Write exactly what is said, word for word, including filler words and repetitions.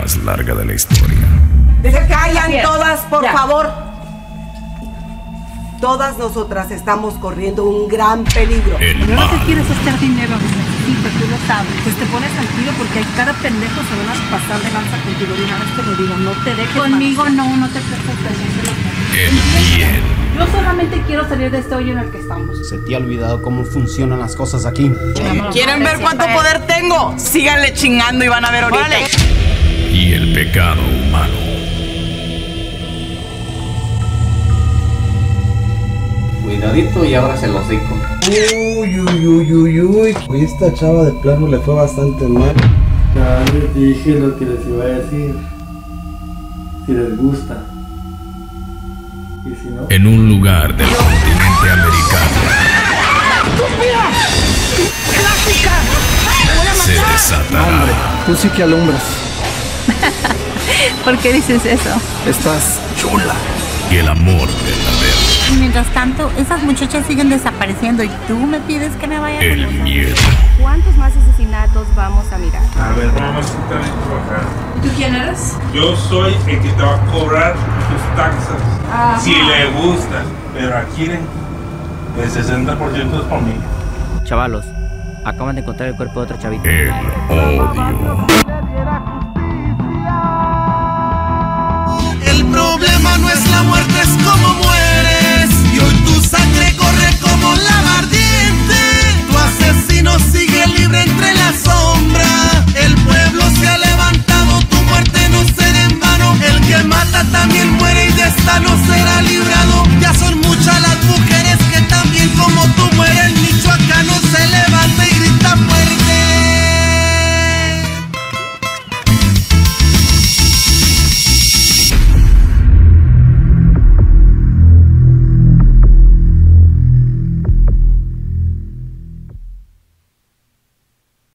más larga de la historia. Se callan todas, por Ya. favor. Todas nosotras estamos corriendo un gran peligro. El Yo no te mal. quieres hacer dinero, necesito, tú lo sabes. Pues te pones al tiro porque hay cada pendejo se van a pasar de lanza contigo. De una vez te lo digo, no te dejes. Conmigo no, no te prestes atención. El bien. Yo solamente quiero salir de este hoyo en el que estamos. Se te ha olvidado cómo funcionan las cosas aquí. ¿Quieren ver cuánto poder tengo? Síganle chingando y van a ver ahorita. ¡Órale! Y el pecado humano. Cuidadito y ábrase el hocico. Uy, uy, uy, uy, uy. Oye, esta chava de plano le fue bastante mal. Ya les dije lo que les iba a decir. Si les gusta. Y si no. En un lugar del continente americano. Se desatará. Tú sí que alumbras. ¿Por qué dices eso? Estás chula. Y el amor verdadero. Mientras tanto, esas muchachas siguen desapareciendo y tú me pides que me vaya. El miedo. ¿Cuántos más asesinatos vamos a mirar? A ver, vamos a quitar esto acá. ¿Tú quién eres? Yo soy el que te va a cobrar tus taxas. Ajá. Si le gustan. Pero aquí el sesenta por ciento es por mí. Chavalos, acaban de encontrar el cuerpo de otro chavito. El odio. El problema no es la muerte, es cómo mueres. Y hoy tu sangre